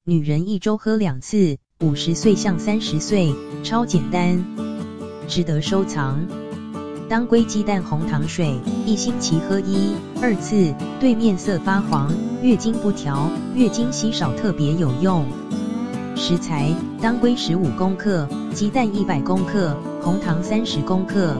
女人1周喝2次，50岁像30岁，超简单，值得收藏。当归鸡蛋红糖水，1星期喝1、2次，对面色发黄，月经不调，月经稀少特别有用。食材：当归15公克，鸡蛋100公克，红糖30公克。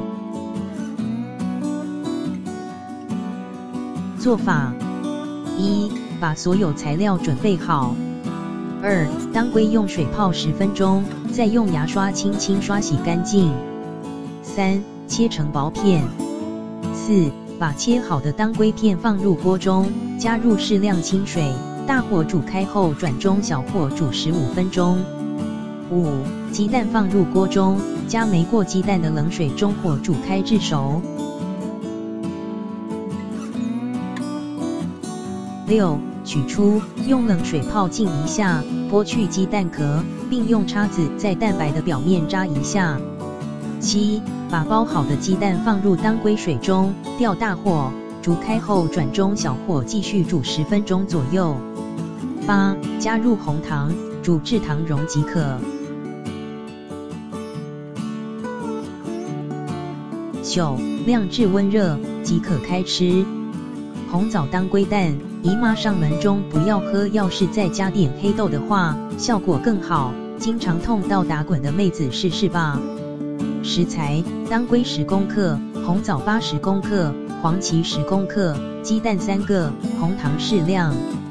做法： 1. 把所有材料准备好。2. 当归用水泡10分钟，再用牙刷轻轻刷洗干净。3. 切成薄片。4. 把切好的当归片放入锅中，加入适量清水，大火煮开后转中小火煮15分钟。5. 鸡蛋放入锅中，加没过鸡蛋的冷水中火煮开至熟。6. 取出，用冷水泡浸一下，剥去鸡蛋壳，并用叉子在蛋白的表面扎一下。7. 把剥好的鸡蛋放入当归水中，吊大火，煮开后转中小火继续煮10分钟左右。8. 加入红糖，煮至糖溶即可。9. 晾至温热即可开吃。红枣当归蛋，姨妈上门中不要喝，要是再加点黑豆的话，效果更好。经常痛到打滚的妹子试试吧。食材：当归10公克，红枣80公克，黄芪10公克，鸡蛋3个，红糖适量。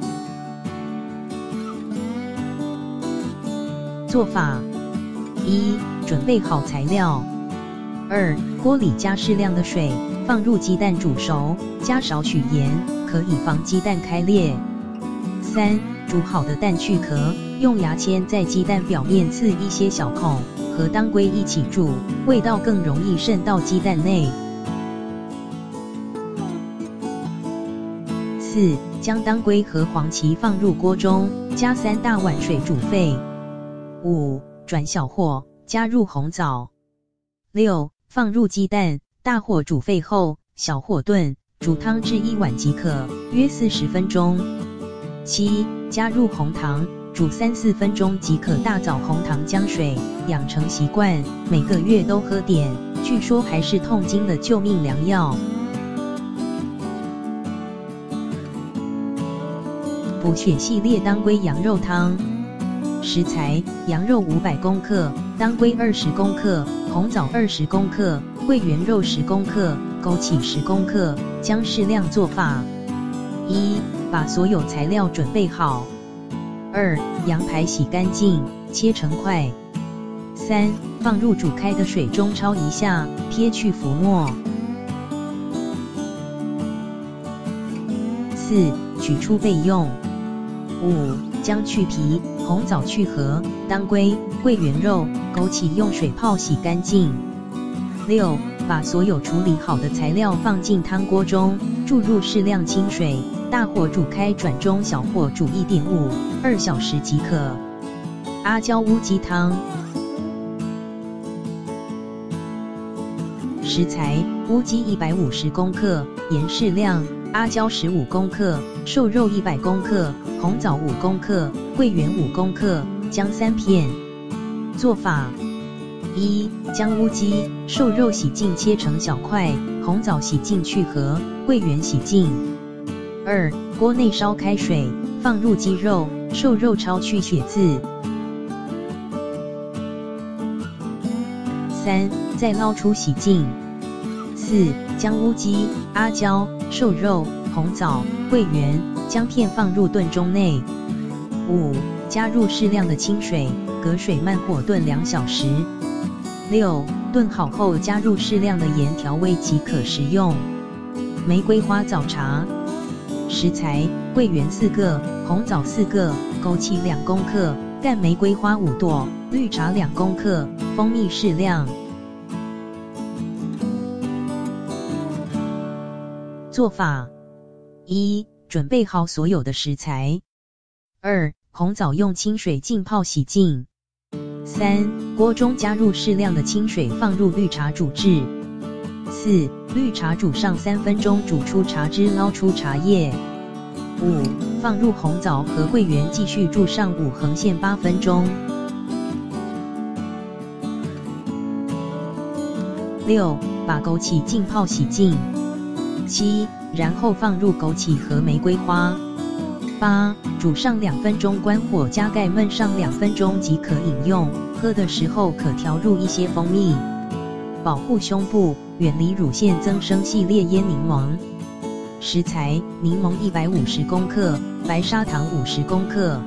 做法： 1. 准备好材料。2. 锅里加适量的水，放入鸡蛋煮熟，加少许盐，可以防鸡蛋开裂。3. 煮好的蛋去壳，用牙签在鸡蛋表面刺一些小孔，和当归一起煮，味道更容易渗到鸡蛋内。4. 将当归和黄芪放入锅中，加3大碗水煮沸。5. 转小火，加入红枣。6. 放入鸡蛋，大火煮沸后，小火炖，煮汤至1碗即可，约40分钟。7. 加入红糖，煮3-4分钟即可。大枣红糖姜水，养成习惯，每个月都喝点，据说还是痛经的救命良药。补血系列当归羊肉汤。食材：羊肉500公克，当归20公克，红枣20公克，桂圆肉10公克，枸杞10公克，姜适量。做法： 1. 把所有材料准备好。2. 羊排洗干净，切成块。3. 放入煮开的水中焯一下，撇去浮沫。4. 取出备用。5. 姜去皮，红枣去核，当归、桂圆肉、枸杞用水泡洗干净。6. 把所有处理好的材料放进汤锅中，注入适量清水，大火煮开，转中小火煮1.5-2小时即可。阿胶乌鸡汤。食材：乌鸡150公克，盐适量，阿胶15公克，瘦肉100公克，红枣5公克，桂圆5公克，姜3片。做法： 1. 将乌鸡、瘦肉洗净切成小块，红枣洗净去核，桂圆洗净。2. 锅内烧开水，放入鸡肉、瘦肉焯去血渍。3. 再捞出洗净。4. 将乌鸡、阿胶、瘦肉、红枣、桂圆、姜片放入炖盅内。5. 加入适量的清水，隔水慢火炖2小时。6. 炖好后加入适量的盐调味即可食用。玫瑰花早茶。食材：桂圆4个，红枣4个，枸杞2公克，干玫瑰花5朵，绿茶2公克，蜂蜜适量。做法： 1. 准备好所有的食材。2. 红枣用清水浸泡洗净。3. 锅中加入适量的清水，放入绿茶煮制。4. 绿茶煮上3分钟，煮出茶汁，捞出茶叶。5. 放入红枣和桂圆，继续煮上5横线8分钟。6. 把枸杞浸泡洗净。7. 然后放入枸杞和玫瑰花。8. 煮上2分钟，关火加盖焖上2分钟即可饮用。喝的时候可调入一些蜂蜜。保护胸部，远离乳腺增生系列腌柠檬。食材：柠檬150公克，白砂糖50公克。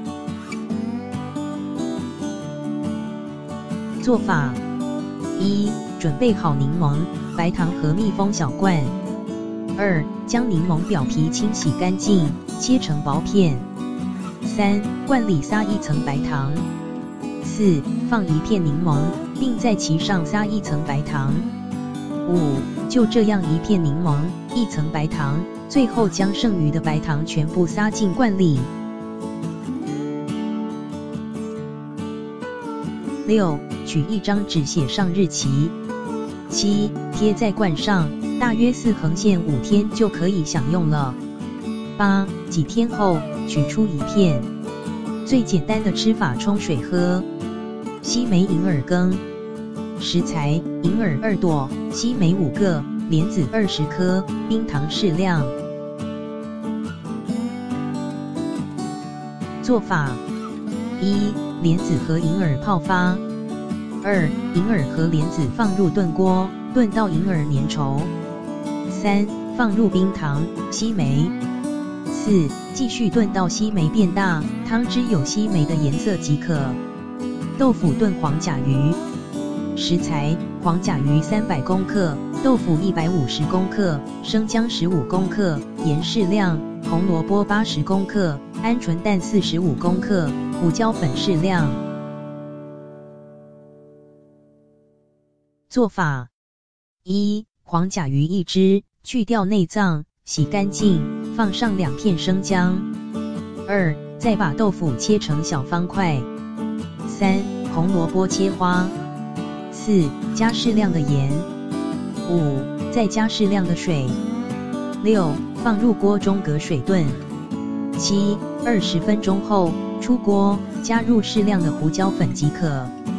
做法： 1. 准备好柠檬、白糖和密封小罐。2. 将柠檬表皮清洗干净，切成薄片。3. 罐里撒1层白糖。4. 放1片柠檬，并在其上撒1层白糖。5. 就这样1片柠檬，1层白糖，最后将剩余的白糖全部撒进罐里。6. 取1张纸写上日期。7. 贴在罐上，大约4横线5天就可以享用了。8. 几天后取出1片。最简单的吃法，冲水喝。西梅银耳羹。食材：银耳2朵，西梅5个，莲子20颗，冰糖适量。做法： 1. 莲子和银耳泡发。2. 银耳和莲子放入炖锅，炖到银耳粘稠。3. 放入冰糖、西梅。4. 继续炖到西梅变大，汤汁有西梅的颜色即可。豆腐炖黄甲鱼。食材：黄甲鱼300公克，豆腐150公克，生姜15公克，盐适量，红萝卜80公克，鹌鹑蛋45公克，胡椒粉适量。做法： 1. 黄甲鱼1只，去掉内脏，洗干净，放上2片生姜。2. 再把豆腐切成小方块。3. 红萝卜切花。4. 加适量的盐。5. 再加适量的水。6. 放入锅中隔水炖。7. 20分钟后出锅，加入适量的胡椒粉即可。